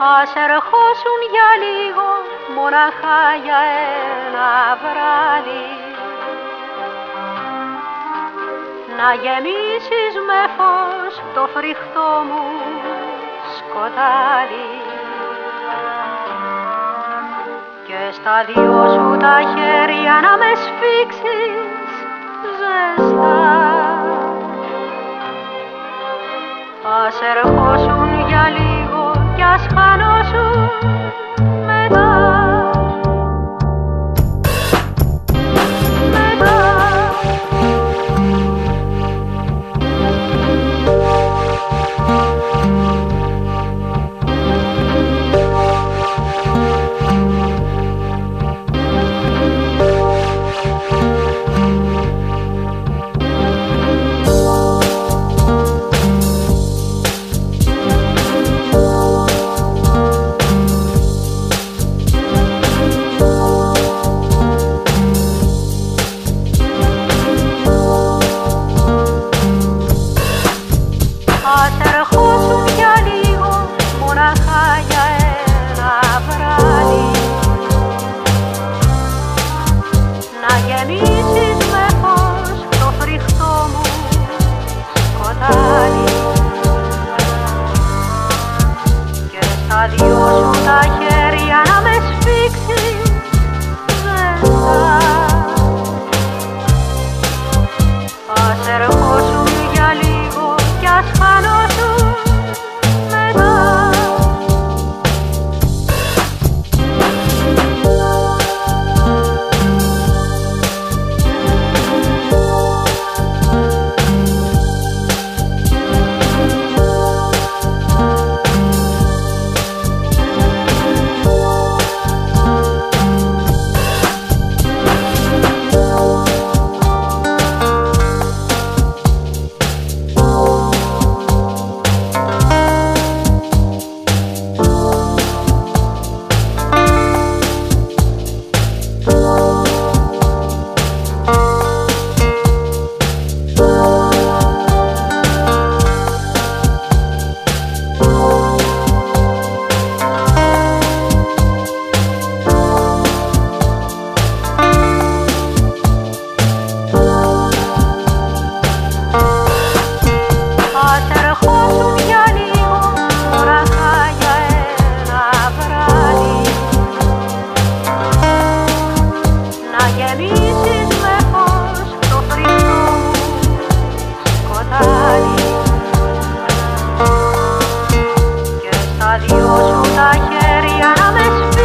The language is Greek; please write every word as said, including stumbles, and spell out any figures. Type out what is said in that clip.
Ας ερχόσουν για λίγο, μοναχά για ένα βράδυ, να γεμίσεις με φως το φρικτό μου σκοτάδι και στα δυο σου τα χέρια να με σφίξεις ζεστά. Ας ερχόσουν για λίγο κι ας χανώσουν μετά. Ας ερχόσουν για λίγο, μοναχά για ένα βράδυ, να γεμίσεις με φως το φρικτό μου σκοτάδι και στα δυο σου τα χέρια να με σφίξεις ζεστά. Ας ερχόσουν για λίγο κι ας χανώσουν μετά. Ας ερχόσουν για λίγο, μοναχά για ένα βράδυ, να γεμίσεις με φως το φρικτό μου σκοτάδι και στα δυο σου τα χέρια να με σφίξεις